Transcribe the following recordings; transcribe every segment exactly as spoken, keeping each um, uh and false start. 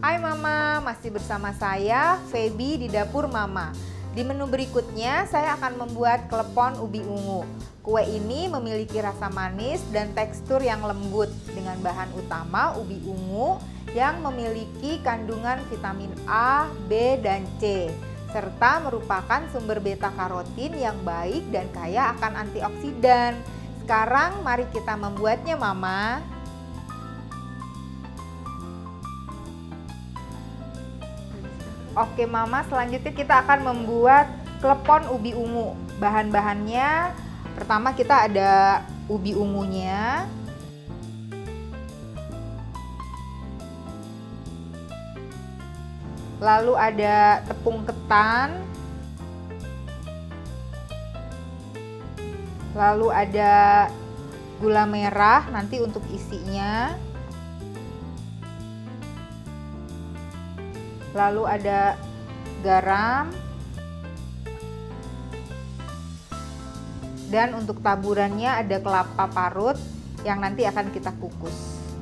Hai Mama, masih bersama saya Feby di dapur Mama. Di menu berikutnya saya akan membuat klepon ubi ungu. Kue ini memiliki rasa manis dan tekstur yang lembut dengan bahan utama ubi ungu yang memiliki kandungan vitamin A, B, dan C serta merupakan sumber beta karotin yang baik dan kaya akan antioksidan. Sekarang mari kita membuatnya Mama. Oke Mama, selanjutnya kita akan membuat klepon ubi ungu. Bahan-bahannya pertama kita ada ubi ungunya, lalu ada tepung ketan, lalu ada gula merah nanti untuk isinya, lalu ada garam, dan untuk taburannya ada kelapa parut yang nanti akan kita kukus.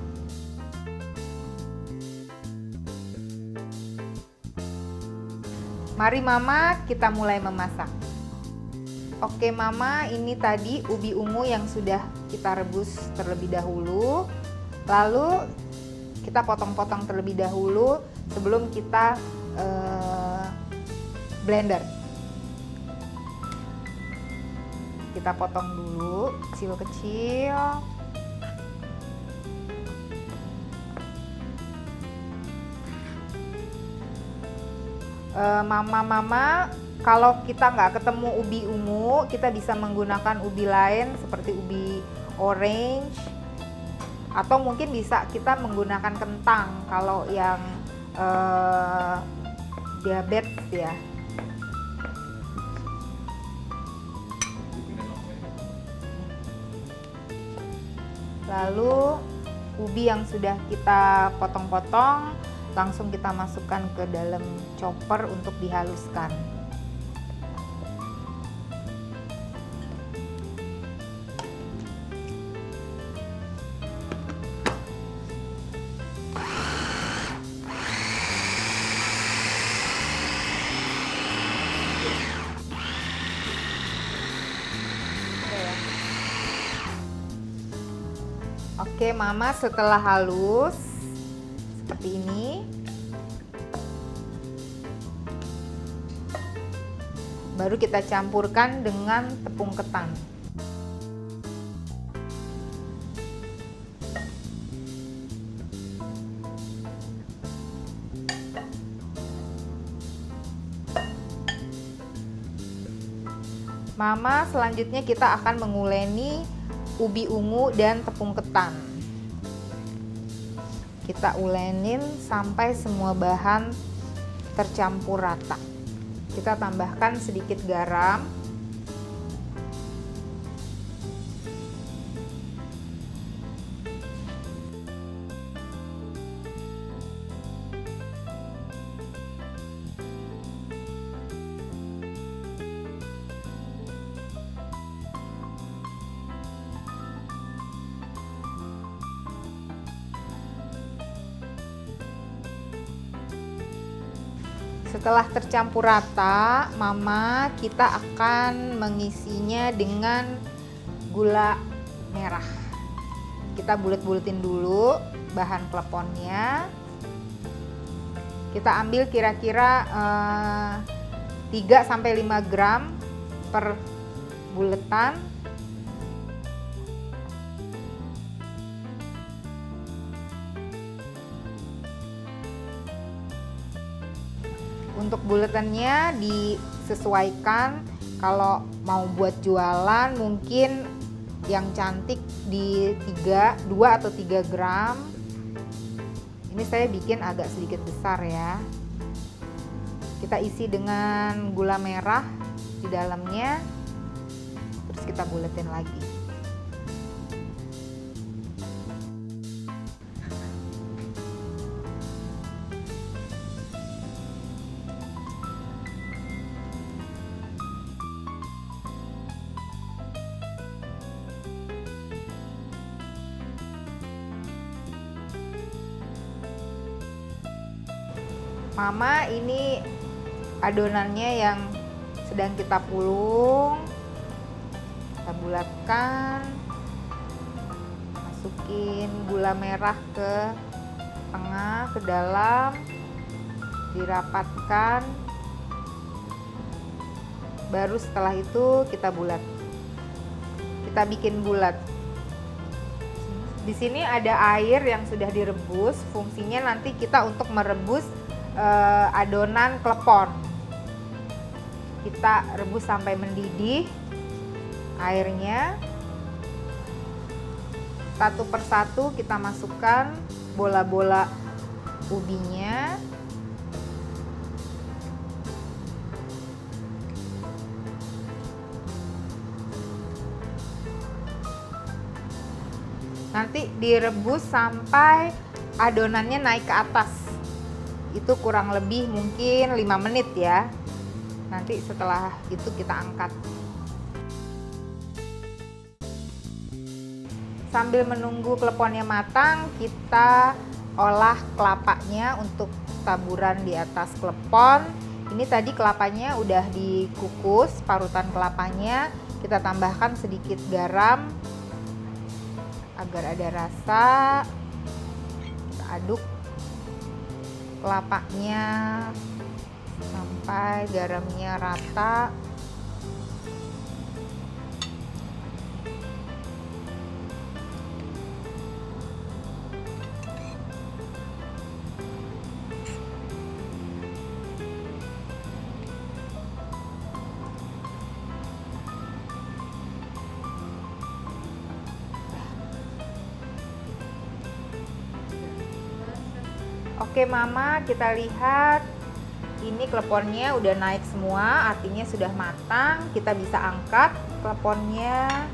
Mari Mama, kita mulai memasak. Oke Mama, ini tadi ubi ungu yang sudah kita rebus terlebih dahulu. Lalu kita potong-potong terlebih dahulu sebelum kita uh, blender. Kita potong dulu kecil-kecil. Mama-mama, kalau kita nggak ketemu ubi ungu, kita bisa menggunakan ubi lain seperti ubi orange, atau mungkin bisa kita menggunakan kentang kalau yang uh, diabetes ya. Lalu ubi yang sudah kita potong-potong langsung kita masukkan ke dalam chopper untuk dihaluskan. Oke Mama, setelah halus seperti ini, baru kita campurkan dengan tepung ketan. Mama, selanjutnya kita akan menguleni ubi ungu dan tepung ketan. Kita ulenin sampai semua bahan tercampur rata. Kita tambahkan sedikit garam. Setelah tercampur rata, Mama, kita akan mengisinya dengan gula merah. Kita bulet-buletin dulu bahan kleponnya. Kita ambil kira-kira eh, tiga sampai lima gram per buletan. Untuk buletannya disesuaikan, kalau mau buat jualan mungkin yang cantik di tiga, dua atau tiga gram. Ini saya bikin agak sedikit besar ya. Kita isi dengan gula merah di dalamnya, terus kita buletin lagi. Mama, ini adonannya yang sedang kita pulung. Kita bulatkan. Masukin gula merah ke tengah, ke dalam. Dirapatkan. Baru setelah itu kita bulat. Kita bikin bulat. Di sini ada air yang sudah direbus. Fungsinya nanti kita untuk merebus eh, adonan klepon. Kita rebus sampai mendidih airnya. Satu persatu kita masukkan bola-bola ubinya. Nanti direbus sampai adonannya naik ke atas. Itu kurang lebih mungkin lima menit ya. Nanti setelah itu kita angkat. Sambil menunggu kleponnya matang, kita olah kelapanya untuk taburan di atas klepon. Ini tadi kelapanya udah dikukus, parutan kelapanya. Kita tambahkan sedikit garam agar ada rasa. Kita aduk kelapanya sampai garamnya rata. Oke Mama, kita lihat ini kleponnya udah naik semua, artinya sudah matang. Kita bisa angkat kleponnya.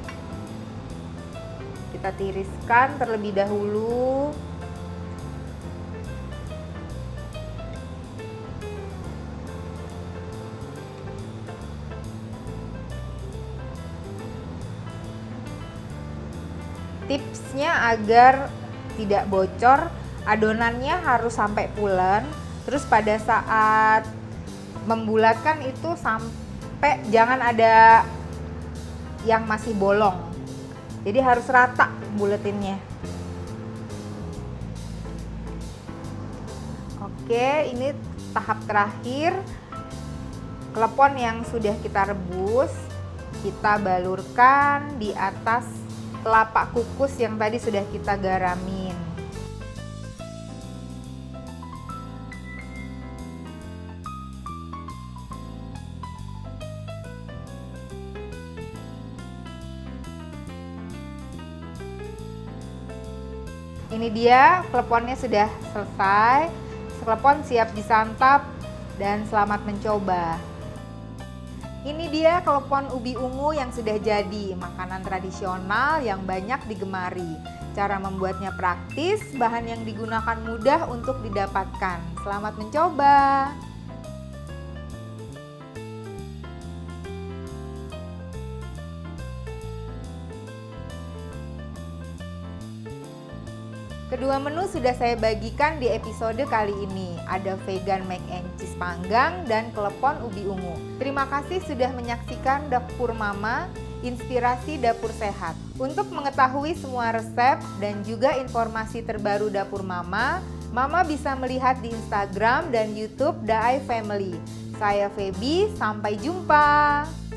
Kita tiriskan terlebih dahulu. Tipsnya agar tidak bocor, adonannya harus sampai pulen. Terus pada saat membulatkan itu sampai jangan ada yang masih bolong. Jadi harus rata buletinnya. Oke, ini tahap terakhir. Klepon yang sudah kita rebus, kita balurkan di atas kelapa kukus yang tadi sudah kita garamin. Ini dia kleponnya sudah selesai. Klepon siap disantap dan selamat mencoba. Ini dia klepon ubi ungu yang sudah jadi, makanan tradisional yang banyak digemari. Cara membuatnya praktis, bahan yang digunakan mudah untuk didapatkan. Selamat mencoba. Kedua menu sudah saya bagikan di episode kali ini. Ada vegan mac and cheese panggang dan klepon ubi ungu. Terima kasih sudah menyaksikan Dapur Mama, inspirasi dapur sehat. Untuk mengetahui semua resep dan juga informasi terbaru Dapur Mama, Mama bisa melihat di Instagram dan YouTube The I Family. Saya Feby, sampai jumpa.